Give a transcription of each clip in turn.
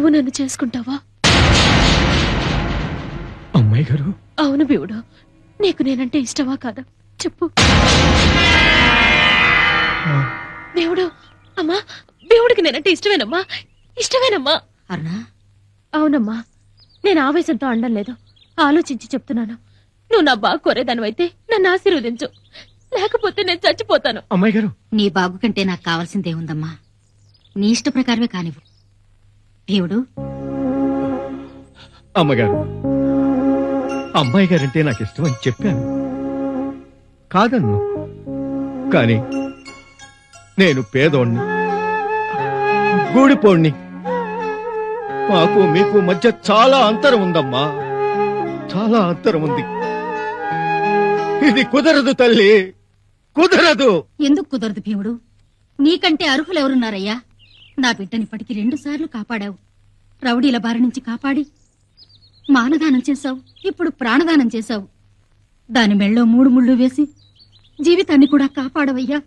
నువ్వు నన్ను చేసుకుంటావా? అమ్మాయి గారు. అవును భీముడు, నీకు నేనంటే ఇష్టమా కాదా చెప్పు. భీముడు, అమ్మా భీముడికి నేనంటే ఇష్టమేనమ్మా, ఇష్టమేనమ్మా. అరుణా? అవునమ్మా, నేను ఆవేశంతో అనడం లేదు, ఆలోచించి చెప్తున్నాను. నువ్వు నా బాగు కోరేదానివైతే నన్ను ఆశీర్వదించు, లేకపోతే నేను చచ్చిపోతాను. అమ్మాయి గారు, నీ బాగు కంటే నాకు కావాల్సిందేముందమ్మా, నీ ఇష్ట ప్రకారమే కానివ్వు. దేవుడు. అమ్మగారు, అమ్మాయి గారంటే నాకు ఇష్టం అని చెప్పాను, కాదన్ను. కాని నేను పేదోణ్ణి, గూడిపోణ్ణి. మాకు మీకు మధ్య చాలా అంతరం ఉందమ్మా, చాలా అంతరం ఉంది. ఇది కుదరదు తల్లి, కుదరదు. ఎందుకు కుదరదు భీముడు? నీకంటే అర్హులెవరున్నారయ్యా? నా బిడ్డనిప్పటికి 2 సార్లు కాపాడావు. రౌడీల బారి నుంచి కాపాడి మానదానం చేశావు, ఇప్పుడు ప్రాణదానం చేశావు. దాని మెళ్ళో 3 ముళ్ళు వేసి జీవితాన్ని కూడా కాపాడవయ్యా.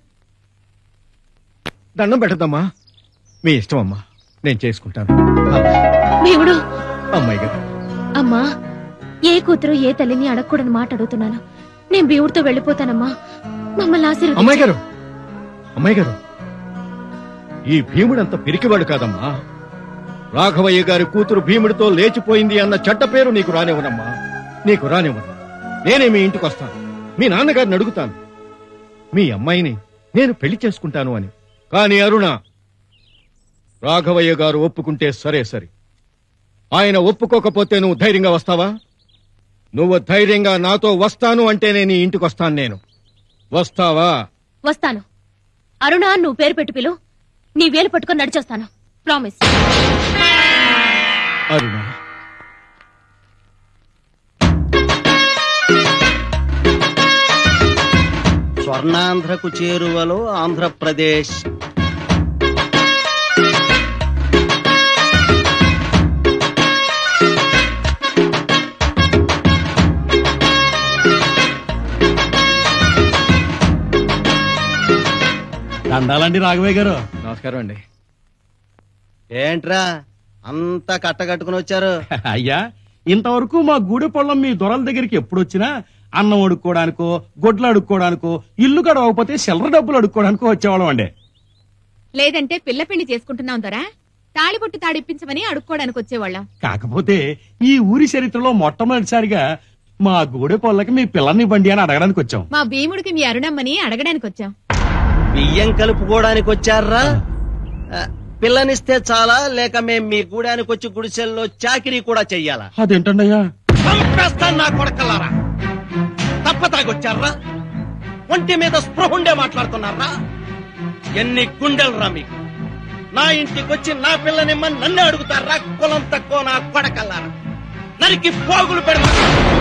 దండం పెట్టదమ్మా, మీ ఇష్టం అమ్మా, నేను చేసుకుంటాను. భీముడు. అమ్మాయి గారు. అమ్మా, ఏ కూతురు ఏ తల్లిని అడగకూడని మాట అడుగుతున్నాను. నేను భీముడితో వెళ్ళిపోతానమ్మా, మమ్మల్ని ఆశీర్వదించు. అమ్మాయి గారు, అమ్మాయి గారు, ఈ భీముడంత పిరికివాడు కాదమ్మా. రాఘవయ్య గారి కూతురు భీముడితో లేచిపోయింది అన్న చెడ్డ పేరు నీకు రానివ్వనమ్మా, నీకు రానివ్వను. నేనే మీ ఇంటికి వస్తాను, మీ నాన్నగారిని అడుగుతాను, మీ అమ్మాయిని నేను పెళ్లి చేసుకుంటాను అని. కాని అరుణ, రాఘవయ్య గారు ఒప్పుకుంటే సరే సరి, ఆయన ఒప్పుకోకపోతే నువ్వు ధైర్యంగా వస్తావా? నువ్వు ధైర్యంగా నాతో వస్తాను అంటేనే నీ ఇంటికి వస్తాను నేను. వస్తావా? వస్తాను. అరుణ, నువ్వు పేరు పెట్టి పిలు, నీ వేలు పట్టుకొని నడిచొస్తాను. ప్రామిస్. అరుణ. స్వర్ణాంధ్రకు చేరువలో ఆంధ్రప్రదేశ్. దండాలండి రాఘవయ్య గారు. నమస్కారం అండి. ఏంట్రా అంతా కట్టగట్టుకుని వచ్చారు? అయ్యా, ఇంతవరకు మా గూడె పొలం మీ దొరల దగ్గరికి ఎప్పుడొచ్చినా అన్నం అడుక్కోవడానికో, గొడ్లు అడుక్కోవడానికో, ఇల్లు గడవకపోతే చిల్లర డబ్బులు అడుక్కోవడానికో వచ్చేవాళ్ళం అండి. లేదంటే పిల్ల పెళ్లి చేసుకుంటున్నాం దొరా, తాళిబొట్టు తాడిప్పించమని అడుక్కోవడానికి వచ్చేవాళ్ళం. కాకపోతే ఈ ఊరి చరిత్రలో మొట్టమొదటిసారిగా మా గూడె పొల్లకి మీ పిల్లల్ని బండి అని అడగడానికి వచ్చాం. మా భీముడికి మీ అరుణమ్మని అడగడానికి వచ్చాం. బియ్యం కలుపుకోవడానికి వచ్చారా? పిల్లనిస్తే చాలా, లేక మేం మీ గూడానికి వచ్చి గుడిసెల్లో చాకిరీ కూడా చెయ్యాలా? అదేంటండి అయ్యా? చంపేస్తాను నా కొడకల్లారా. తప్పతాగొచ్చారా? ఒంటి మీద స్పృహుండే మాట్లాడుతున్నారా? ఎన్ని గుండెలరా మీకు? నా ఇంటికి వచ్చి నా పిల్లనిమ్మని నన్నే అడుగుతారా? కులం తక్కువ నా కొడకల్లారా, నరికి పోగులు పెడతా.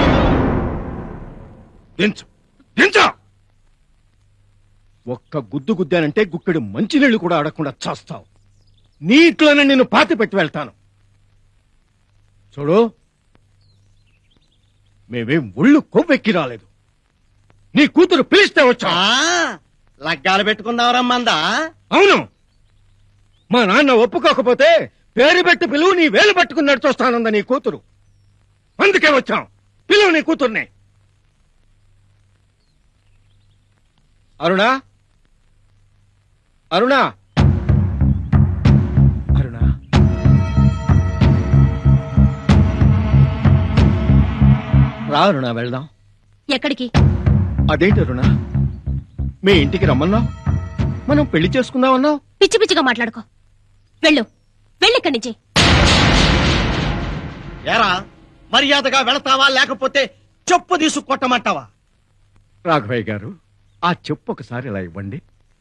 దించు, దించు. ఒక్క గుద్దు గుద్దానంటే గుక్కెడు మంచినీళ్లు కూడా అడగకుండా చేస్తావు. నీట్లోనే నిన్ను పాతి పెట్టి వెళ్తాను. చూడు, మేమేం ఒళ్ళు కొవ్వెక్కి రాలేదు. నీ కూతురు పిలిస్తే వచ్చా. లగ్గాలు పెట్టుకున్నావరమ్మందా? అవును. మా నాన్న ఒప్పుకోకపోతే పేరు పెట్టి పిలువు, నీ వేలు పట్టుకుని నడిచొస్తానంద నీ కూతురు. అందుకే వచ్చాం. పిలువు నీ కూతుర్ని. అరుణా, అరుణా, అరుణా. రా అరుణా, వెళ్దాం. ఎక్కడికి? అదేంటి అరుణా, మీ ఇంటికి రమ్మన్నావు, మనం పెళ్లి చేసుకుందామన్నావు. పిచ్చి పిచ్చిగా మాట్లాడుకో. వెళ్ళు, వెళ్ళిక్కడి నుంచి. ఏరా, మర్యాదగా వెళతావా లేకపోతే చెప్పు తీసు కొట్టమంటావా? రాఘవయ్య గారు, ఆ చెప్పు ఒకసారి ఇలా ఇవ్వండి.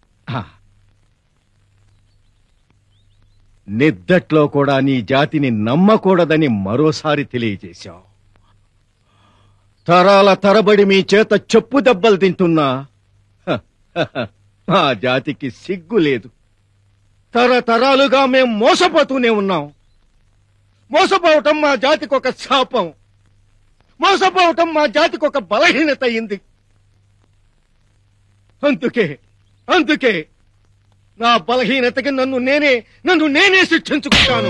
నిద్దట్లో కూడా నీ జాతిని నమ్మకూడదని మరోసారి తెలియజేశావు. తరాల తరబడి మీ చేత చెప్పు దెబ్బలు తింటున్నా మా జాతికి సిగ్గు లేదు. తరతరాలుగా మేం మోసపోతూనే ఉన్నాం. మోసపోవటం మా జాతికి ఒక శాపం. మోసపోవటం మా జాతికి ఒక బలహీనత అయింది. అందుకే నా బలహీనతకి నన్ను నేనే శిక్షించుకుంటాను.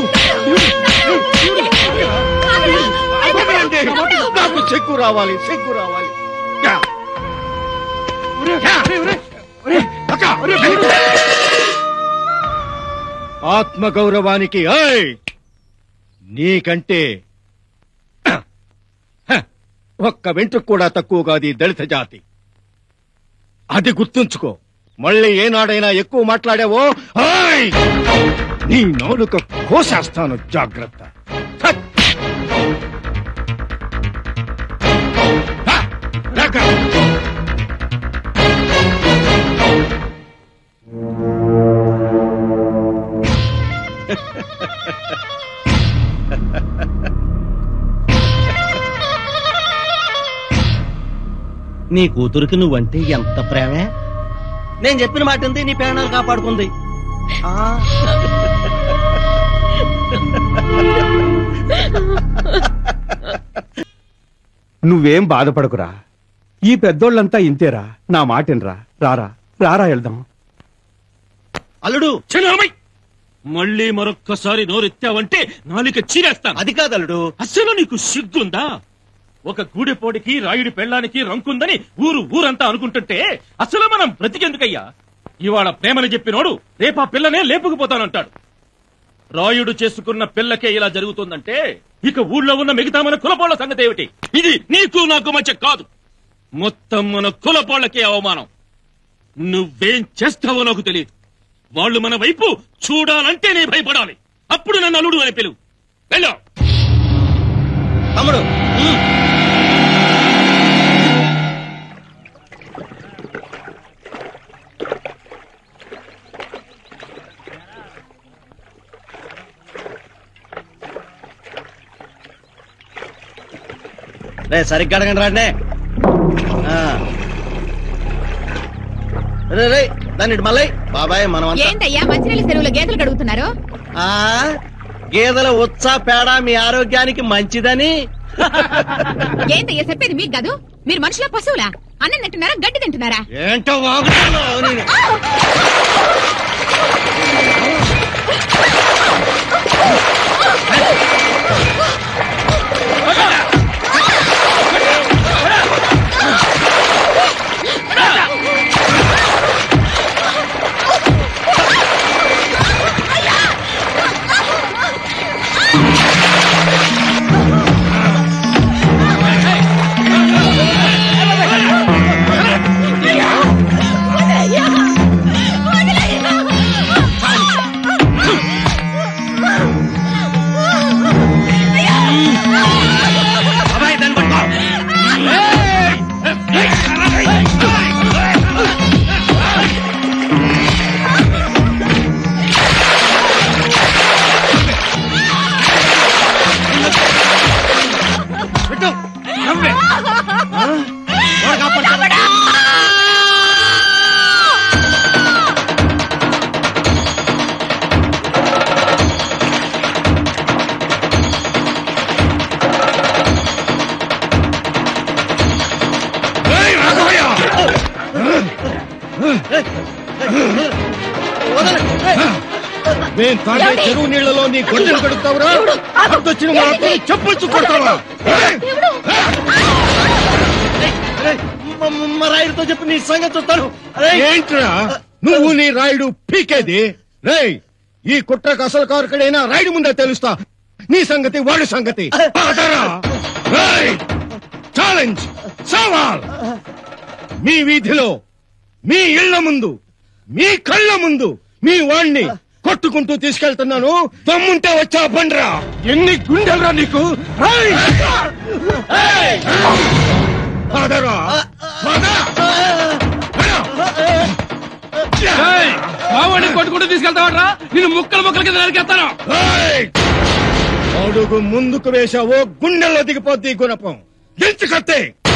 నాకు సిగ్గు రావాలి. ఆత్మగౌరవానికి నీకంటే ఒక్క వెంట్రుకు కూడా తక్కువ కాదు ఈ దళిత జాతి. అది గుర్తుంచుకో. మళ్ళీ ఏనాడైనా ఎక్కువ మాట్లాడావో నీ నాలుక కోసేస్తాను. జాగ్రత్త. నీ కూతురికి నువ్వంటే ఎంత ప్రేమే. నేను చెప్పిన మాట ఉంది, నీ ప్రాణాలు కాపాడుకుంది. నువ్వేం బాధపడకురా. ఈ పెద్దోళ్ళంతా ఇంతేరా. నా మాటినరా. రారా వెళ్దాం. అల్లుడు చిన్నమ్మాయి, మళ్ళీ మరొక్కసారి నోరెత్తావంటే నాలిక చీరేస్తాను. అది కాదు అల్లుడు. అసలు నీకు సిగ్గుందా? ఒక గూడెపోడికి రాయుడి పెళ్ళానికి రంకుందని ఊరంతా అనుకుంటుంటే అసలు మనం బ్రతికెందుకయ్యా? ఇవాళ ప్రేమని చెప్పినోడు రేపా పిల్లనే లేపుకుపోతానంటాడు. రాయుడు చేసుకున్న పిల్లకే ఇలా జరుగుతుందంటే ఇక ఊళ్ళో ఉన్న మిగతా మన కులపోళ్ల సంగతి ఏమిటి? ఇది నీకు నాకు మధ్య కాదు, మొత్తం మన కులపోళ్లకే అవమానం. నువ్వేం చేస్తావో నాకు తెలియదు. వాళ్ళు మన వైపు చూడాలంటేనే భయపడాలి. అప్పుడు నన్ను అల్లుడు అని పిలువు. వెళ్ళా తమ్ముడు. రే సరిగ్గా అడగండి రాండి. రే దాన్ని మళ్ళీ బాబాయ్ మనం ఏంటయ్యా మంచినీళ్ళ చెరువులో గేదెలు కడుగుతున్నారు? గేదెల ఉత్సా పేడ మీ ఆరోగ్యానికి మంచిదని. ఏంటయ్యా చెప్పేది మీకు కాదు? మీరు మనుషుల పశువులా? అన్నం తింటున్నారా గడ్డి తింటున్నారా? ఏంటో చెరువు నీళ్లలో నీ గొడ్డలు కడుగుతావురా? అర్థొచ్చిన చెప్పులు కొడతావా? రాయుడితో చెప్పి నీ సంగతి చూస్తాను. ఏంట్రా నువ్వు నీ రాయుడు పీకేది? రేయ్, ఈ కుట్రకు అసలు కారుకడైనా రాయుడు ముందే తెలుస్తా. నీ సంగతి వాడి సంగతి. ఛాలెంజ్, సవాల్. మీ వీధిలో, మీ ఇళ్ల ముందు, మీ కళ్ళ ముందు మీ వాణ్ణి కొట్టుకుంటూ తీసుకెళ్తున్నాను. దమ్ముంటే వచ్చా బండ్రా. ఎన్ని గుండెలరా నీకు? మావాడిని కొట్టుకుంటూ తీసుకెళ్తావట్రా? నేను ముక్కల కింద నరికేస్తాను. అడుగు ముందుకు వేశావో గుండెల్లో దిగిపోద్ది గుణపం. ఎంచుకొత్తే